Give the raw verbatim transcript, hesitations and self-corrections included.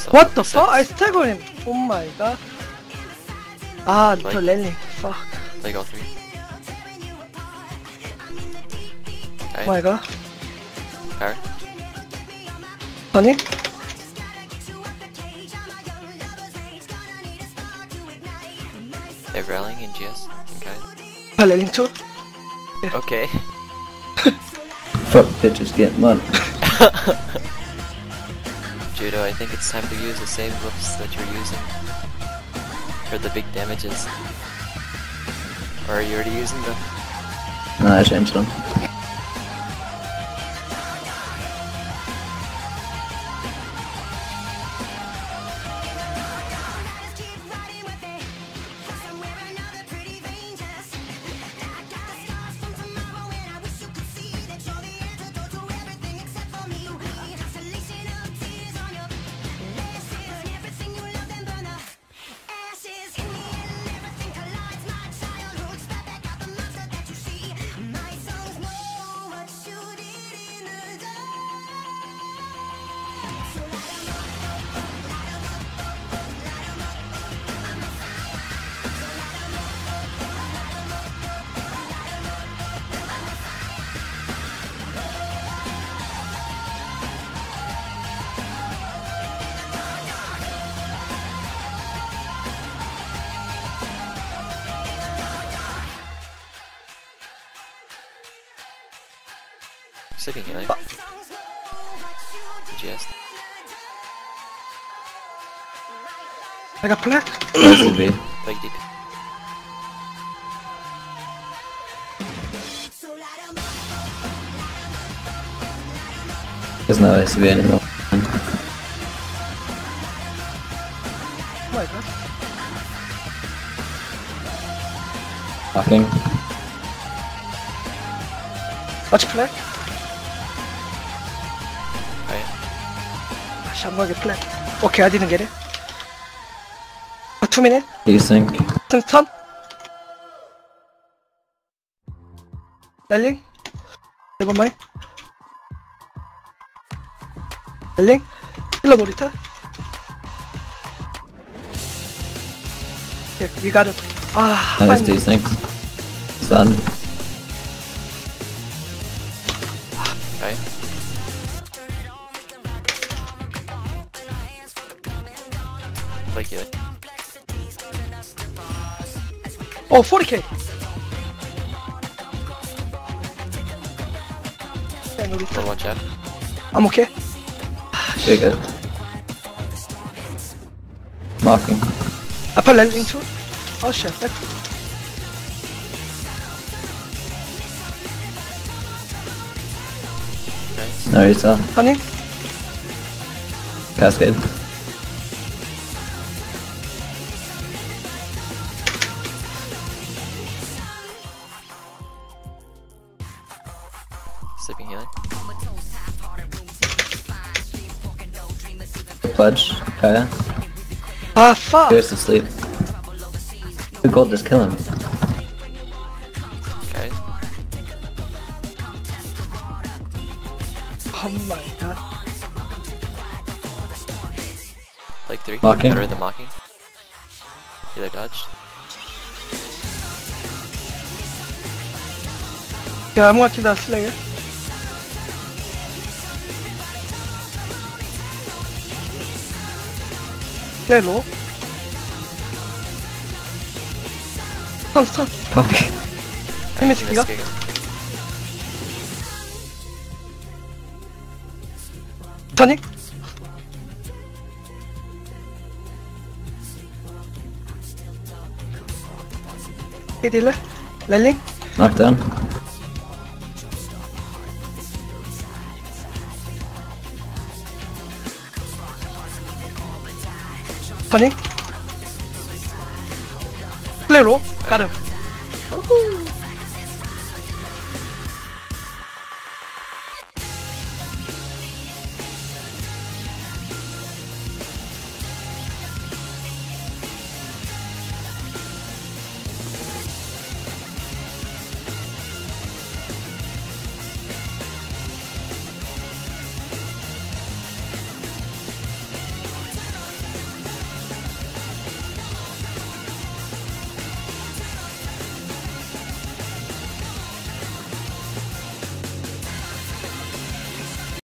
What the fuck? I staggered him! Oh my god. Ah, Like- the landing. Fuck. Like all three. Okay. Oh my god. Power. Honey? They're rallying in G S. Okay. Ah, landing too? Okay. Fuck bitches get money. Judo, I think it's time to use the same whips that you're using for the big damages. Or are you already using them? No, I changed them. Sleeping healing. G S. I got black. That should be. Like deep. There's no S C B anymore. Oh my god. Fucking. Watch black. Okay. I'm gonna get black. Okay, I didn't get it. Uh, two minutes. Desync. Turn, turn. Landing. Never mind. Landing. 힐러 놀이터. Yeah, you got it. Ah, Nice fine. desync. Stun. Okay. Like healing. Oh, forty K. Yeah, 놀이터. Full watch out. I'm okay. Very good. Marking. 아빠 랜딩 too. Oh shit. That... Okay. Narita. Honey. Cascade. Sleeping healing. Pledge. Kaya. Ah, fuck. Goes to sleep. Who gold just kill him? Okay. Oh my god. Like three. Mocking. Better than mocking. Healer dodged. Yeah, I'm watching that Slayer. Slayer low. Stun, stun. Fuck. Give me Alright, Giga. Giga. Tonic. Hit healer. Landing. Knockdown. Tonic. Slayer low. Got him.